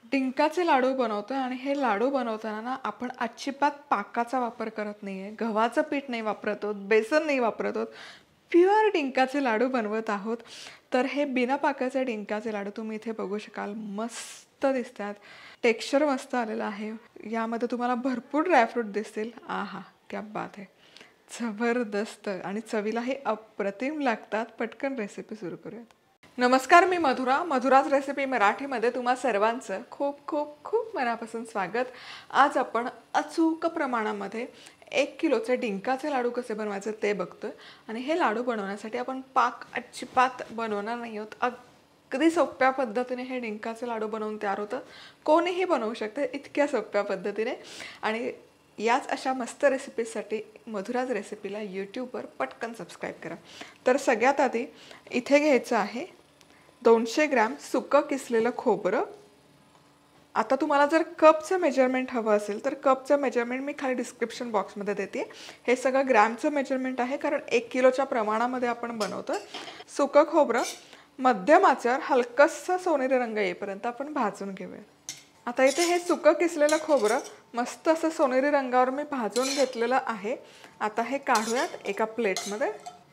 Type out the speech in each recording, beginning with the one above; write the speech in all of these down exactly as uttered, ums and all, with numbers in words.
डिंकाचे लाडू बनवतोय आणि हे लाडू बनवताना ना आपण अजिबात पाकाचा वापर करत नाहीये, गव्हाचं पीठ नाही वापरत आहोत, बेसन नाही वापरत आहोत, प्युअर डिंकाचे लाडू बनवत आहोत. तर हे बिना पाकाचे डिंकाचे लाडू तुम्ही इथे बघू शकाल, मस्त दिसतात, टेक्स्चर मस्त आलेलं आहे. यामध्ये तुम्हाला भरपूर ड्रायफ्रूट दिसतील. आहा, क्या बात आहे, जबरदस्त आणि चवीलाही अप्रतिम लागतात. पटकन रेसिपी सुरू करूयात. नमस्कार, मी मधुरा. मधुराज रेसिपी मराठीमध्ये तुम्हा सर्वांचं खूप खूप खूप मनापासून स्वागत. आज आपण अचूक प्रमाणामध्ये एक किलोचे डिंकाचे लाडू कसे बनवायचे ते बघतोय. आणि हे लाडू बनवण्यासाठी आपण पाक अजिबात बनवणार नाही आहोत. अगदी सोप्या पद्धतीने हे डिंकाचे लाडू बनवून तयार होतं. कोणीही बनवू शकते इतक्या सोप्या पद्धतीने. आणि याच अशा मस्त रेसिपीजसाठी मधुराज रेसिपीला यूट्यूबवर पटकन सबस्क्राईब करा. तर सगळ्यात आधी इथे घ्यायचं आहे दोनशे ग्रॅम सुकं किसलेलं खोबरं. आता तुम्हाला जर कपचं मेजरमेंट हवं असेल तर कपचं मेजरमेंट मी खाली डिस्क्रिप्शन बॉक्समध्ये देते. हे सगळं ग्रॅमचं मेजरमेंट आहे, कारण एक किलोच्या प्रमाणामध्ये आपण बनवतो. सुकं खोबरं मध्यम आचेवर हलकंसं सोनेरी रंग येईपर्यंत आपण भाजून घेऊया. आता इथे हे सुकं किसलेलं खोबरं मस्त असं सोनेरी रंगावर मी भाजून घेतलेलं आहे. आता हे काढूयात एका प्लेटमध्ये.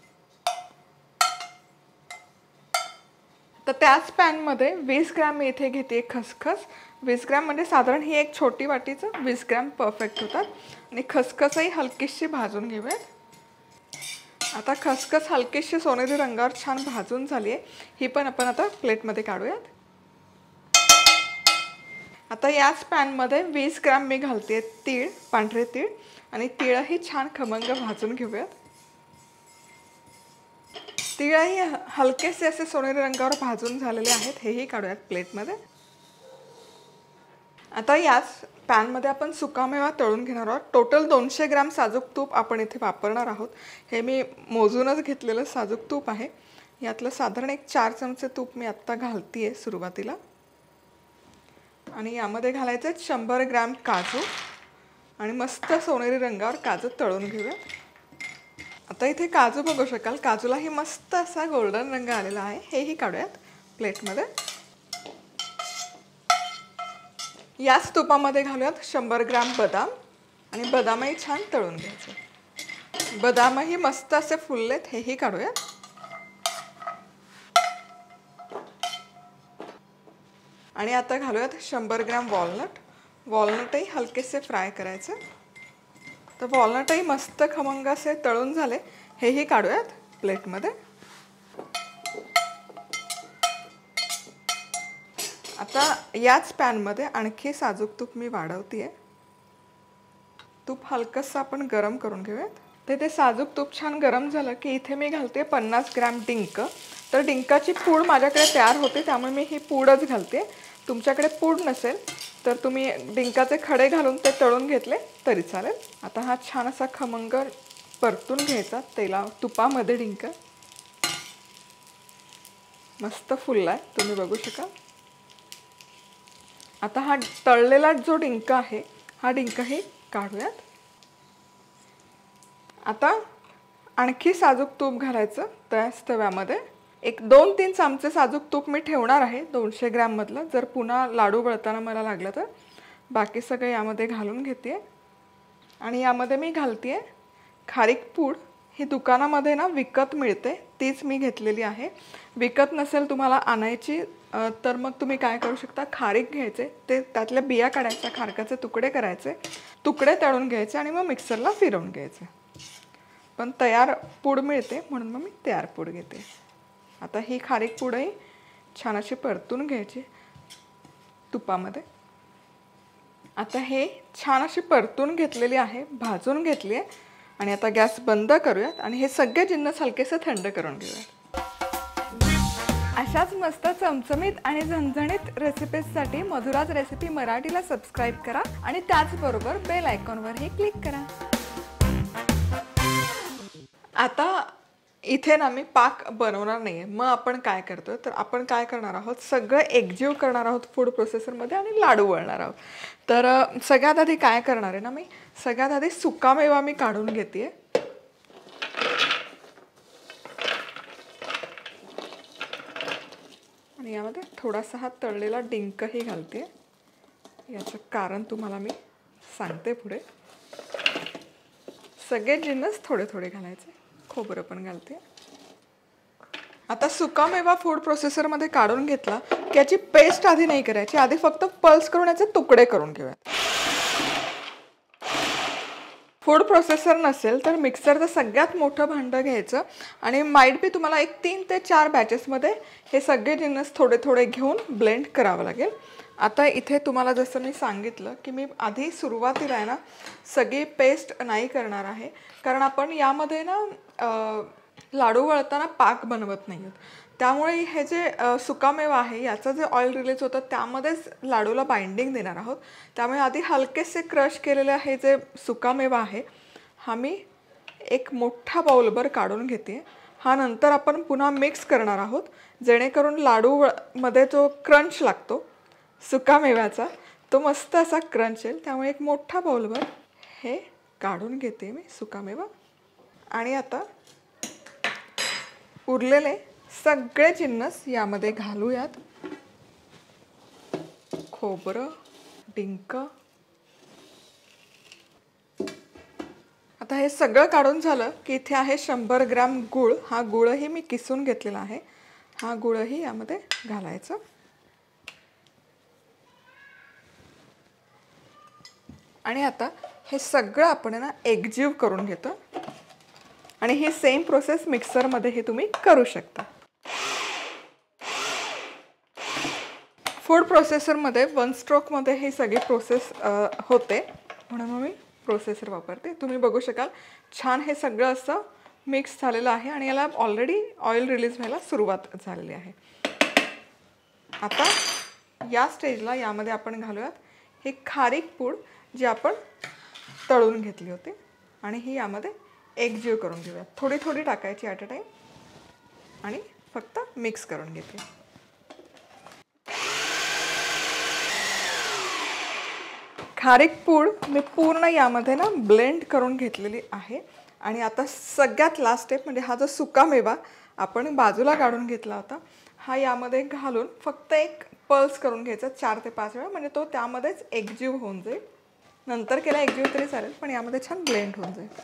तर त्याच पॅनमध्ये वीस ग्रॅम मी इथे घेते खसखस. वीस ग्रॅम म्हणजे साधारण ही एक छोटी वाटीचं वीस ग्रॅम परफेक्ट होतात. आणि खसखसही हलकीशी भाजून घेऊयात. आता खसखस हलकीशी सोनेरी रंगावर छान भाजून झाली आहे. ही पण आपण आता प्लेटमध्ये काढूयात. आता याच पॅनमध्ये वीस ग्रॅम मी घालते तीळ, पांढरे तीळ. आणि तीळही छान खमंग भाजून घेऊयात. तीळही हलकेसे असे सोनेरी रंगावर भाजून झालेले आहेत. हेही काढूयात प्लेटमध्ये. आता याच पॅनमध्ये आपण सुकामेवा तळून घेणार आहोत. टोटल दोनशे ग्रॅम साजूक तूप आपण इथे वापरणार आहोत. हे मी मोजूनच घेतलेलं साजूक तूप आहे. यातलं साधारण एक चार चमचे तूप मी आत्ता घालते आहे सुरुवातीला. आणि यामध्ये घालायचे शंभर ग्रॅम काजू. आणि मस्त सोनेरी रंगावर काजू तळून घेऊयात. आता इथे काजू बघू शकाल, काजूलाही मस्त असा गोल्डन रंग आलेला आहे. हेही काढूयात प्लेटमध्ये. याच तुपामध्ये घालूयात शंभर ग्रॅम बदाम. आणि बदामही छान तळून घ्यायचे. बदामही मस्त असे फुललेत, हेही काढूयात. आणि आता घालूयात शंभर ग्रॅम वॉलनट. वॉलनटही हलकेसे फ्राय करायचे. तर वॉलनटही मस्त खमंग असे तळून झाले, हेही काढूयात प्लेटमध्ये. आता याच पॅनमध्ये आणखी साजूक तूप मी वाढवते. तूप हलकंसं आपण गरम करून घेऊयात. ते ते साजूक तूप छान गरम झालं की इथे मी घालते पन्नास ग्रॅम डिंक. तर डिंकाची पूड माझ्याकडे तयार होते, त्यामुळे मी ही पूडच घालते. तुमच्याकडे पूड नसेल तर तुम्ही डिंकाचे खडे घालून ते तळून घेतले तरी चालेल. आता हा छान असा खमंग परतून घ्यायचा तेला तुपामध्ये. डिंक मस्त फुललाय, तुम्ही बघू शकाल. आता हा तळलेला जो डिंक आहे हा डिंकही काढूयात. आता आणखी साजूक तूप घालायचं त्याच तव्यामध्ये. एक दोन तीन चमचे साजूक तूप मी ठेवणार आहे दोनशे ग्रॅम मधलं, जर पुन्हा लाडू वळताना मला लागलं तर. बाकी सगळं यामध्ये घालून घेते. आणि यामध्ये मी घालते खारीक पूड. ही दुकानामध्ये ना विकत मिळते, तीच मी घेतलेली आहे. विकत नसेल तुम्हाला आणायची तर मग तुम्ही काय करू शकता, खारीक घ्यायचे, ते त्यातल्या बिया काढायच्या, खारकाचे तुकडे करायचे, तुकडे तळून घ्यायचे आणि मग मिक्सरला फिरवून घ्यायचे. पण तयार पूड मिळते म्हणून मग मी तयार पूड घेते. आता ही खारीक पूडही छान अशी परतून घ्यायची तुपामध्ये. आता हे छान अशी परतून घेतलेली आहे, भाजून घेतली आहे. आणि आता गॅस बंद करूयात आणि हे सगळे जिन्नस हलकेसे थंड करून घेऊयात. अशाच मस्त चमचमीत आणि झणझणीत रेसिपीजसाठी मधुराज रेसिपी मराठीला सबस्क्राईब करा आणि त्याचबरोबर बेल आयकॉनवरही क्लिक करा. आता इथे ना मी पाक बनवणार नाही आहे. मग आपण काय करतो तर आपण काय करणार आहोत, सगळं एकजीव करणार आहोत फूड प्रोसेसरमध्ये आणि लाडू वळणार आहोत. तर सगळ्यात आधी काय करणार आहे ना, मी सगळ्यात आधी सुकामेवा मी काढून घेते. आणि यामध्ये थोडासा हा तळलेला डिंकही घालते. याचं कारण तुम्हाला मी सांगते पुढे. सगळे जिन्नस थोडे थोडे घालायचे, खोबरं पण घालते. आता सुकामेवा फूड प्रोसेसरमध्ये काढून घेतला की याची पेस्ट आधी नाही करायची, आधी फक्त पल्स करून याचे तुकडे करून घेऊयात. फूड प्रोसेसर नसेल तर मिक्सरचं सगळ्यात मोठं भांडं घ्यायचं आणि माईट बी तुम्हाला एक तीन ते चार बॅचेसमध्ये हे सगळे जिन्नस थोडे थोडे घेऊन ब्लेंड करावं लागेल. आता इथे तुम्हाला जसं मी सांगितलं की मी आधी सुरुवातीला आहे ना सगळी पेस्ट नाही करणार आहे, कारण आपण यामध्ये ना लाडू वळताना पाक बनवत नाही आहोत. त्यामुळे हे जे सुकामेवा आहे याचं जे ऑइल रिलीज होतं त्यामध्येच लाडूला बाइंडिंग देणार आहोत. त्यामुळे आधी हलकेसे क्रश केलेले हे जे सुकामेवा आहे हा मी एक मोठा बाउलभर काढून घेते. हा नंतर आपण पुन्हा मिक्स करणार आहोत, जेणेकरून लाडू मध्ये जो क्रंच लागतो सुकामेव्याचा तो मस्त असा क्रंच येईल. त्यामुळे एक मोठा बाउलभर हे काढून घेते मी सुकामेवा. आणि आता उरलेले सगळे जिन्नस यामध्ये घालूयात. खोबरं, डिंक. आता हे सगळं काढून झालं की इथे आहे शंभर ग्रॅम गूळ. हा गूळही मी किसून घेतलेला आहे. हा गूळही यामध्ये घालायचं. आणि आता हे सगळं आपण ना एकजीव करून घेतो. आणि ही सेम प्रोसेस मिक्सरमध्ये हे तुम्ही करू शकता. फूड प्रोसेसरमध्ये वन स्ट्रोकमध्ये ही सगळी प्रोसेस होते, म्हणून मी प्रोसेसर वापरते. तुम्ही बघू शकाल छान हे सगळं असं मिक्स झालेलं आहे आणि याला ऑलरेडी ऑइल रिलीज व्हायला सुरुवात झालेली आहे. आता या स्टेजला यामध्ये आपण घालूयात ही खारीक पूड जी आपण तळून घेतली होती आणि ही यामध्ये एकजीव करून घेऊयात. थोडी थोडी टाकायची ॲट अ टाईम आणि फक्त मिक्स करून घेते. खारीक पूड मी पूर्ण यामध्ये ना ब्लेंड करून घेतलेली आहे. आणि आता सगळ्यात लास्ट स्टेप म्हणजे हा जो सुकामेवा आपण बाजूला काढून घेतला होता हा यामध्ये घालून फक्त एक पल्स करून घ्यायचा चार ते पाच वेळा, म्हणजे तो त्यामध्येच एकजीव होऊन जाईल. नंतर केला एकजीव तरी चालेल, पण यामध्ये छान ब्लेंड होऊन जाईल.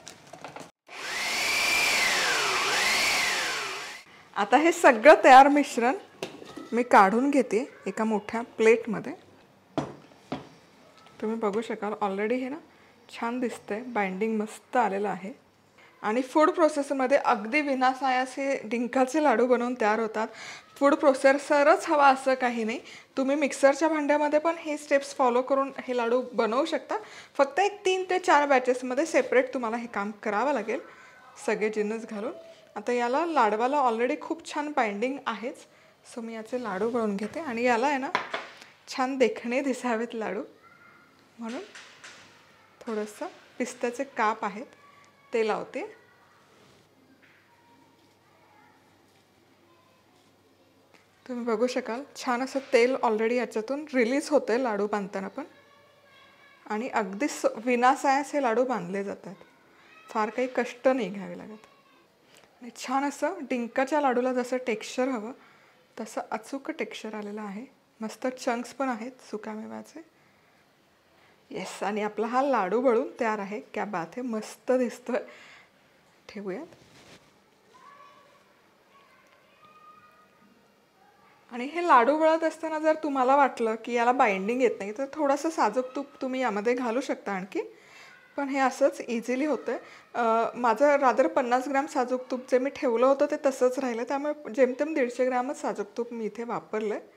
आता हे सगळं तयार मिश्रण मी काढून घेते एका मोठ्या प्लेटमध्ये. तुम्ही बघू शकाल ऑलरेडी हे ना छान दिसतंय, बाइंडिंग मस्त आलेलं आहे. आणि फूड प्रोसेसरमध्ये अगदी विनासायास हे डिंकाचे लाडू बनवून तयार होतात. फूड प्रोसेसरच हवा असं काही नाही, तुम्ही मिक्सरच्या भांड्यामध्ये पण हे स्टेप्स फॉलो करून हे लाडू बनवू शकता. फक्त एक तीन ते चार बॅचेसमध्ये सेपरेट तुम्हाला हे काम करावं लागेल सगळे जिन्नस घालून. आता याला लाडवाला ऑलरेडी खूप छान बाइंडिंग आहेच, सो मी याचे लाडू बनवून घेते. आणि याला आहे ना छान देखणे दिसावेत लाडू म्हणून थोडंसं पिस्त्याचे काप आहेत ते लावते. तुम्ही बघू शकाल छान असं तेल ऑलरेडी याच्यातून रिलीज होतं आहे लाडू बांधताना पण. आणि अगदी विनासायास हे लाडू बांधले जातात, फार काही कष्ट नाही घ्यावे लागत. आणि छान असं डिंकाच्या लाडूला जसं टेक्स्चर हवं तसं अचूक टेक्स्चर आलेलं आहे. मस्त चंक्स पण आहेत सुकामेव्याचे. येस, आणि आपला हा लाडू वळून तयार आहे. क्या बात आहे, मस्त दिसतोय. ठेवूयात. आणि हे लाडू वळत असताना जर तुम्हाला वाटलं की याला बाइंडिंग येत नाही तर थोडंसं साजूक तूप तुम्ही यामध्ये घालू शकता आणखी, पण हे असंच इझिली होतं आहे. माझं रादर पन्नास ग्रॅम साजूक तूप जे मी ठेवलं होतं ते तसंच राहिलं, त्यामुळे जेमतेम दीडशे ग्रॅमच साजूक तूप मी इथे वापरलं आहे.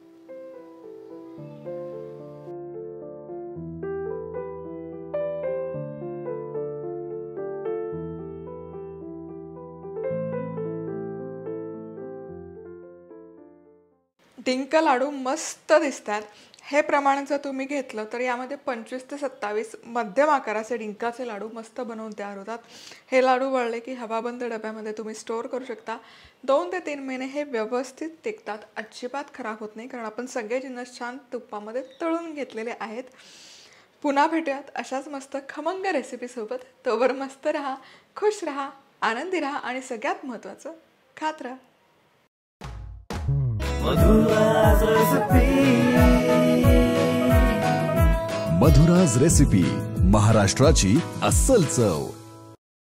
डिंक लाडू मस्त दिसतात. हे प्रमाण जर तुम्ही घेतलं तर यामध्ये पंचवीस ते सत्तावीस मध्यम आकाराचे डिंकाचे लाडू मस्त बनवून तयार होतात. हे लाडू वळले की हवाबंद डब्यामध्ये तुम्ही स्टोअर करू शकता. दोन ते तीन महिने हे व्यवस्थित टिकतात, अजिबात खराब होत नाही, कारण आपण सगळे जिन्नस छान तुपामध्ये तळून घेतलेले आहेत. पुन्हा भेटूयात अशाच मस्त खमंग रेसिपीसोबत. तोवर मस्त राहा, खुश राहा, आनंदी राहा आणि सगळ्यात महत्त्वाचं खात राहा. Madhura's recipe. मधुराज रेसिपी, महाराष्ट्राची अस्सल चव.